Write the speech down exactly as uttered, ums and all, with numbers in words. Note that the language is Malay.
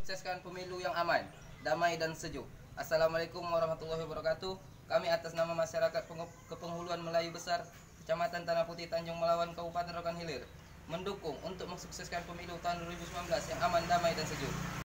mensukseskan pemilu yang aman, damai dan sejuk. Assalamualaikum warahmatullahi wabarakatuh. Kami atas nama masyarakat Kepenghuluan Melayu Besar, Kecamatan Tanah Putih, Tanjung Melawan, Kabupaten Rokan Hilir, mendukung untuk mensukseskan pemilu tahun dua ribu sembilan belas yang aman, damai dan sejuk.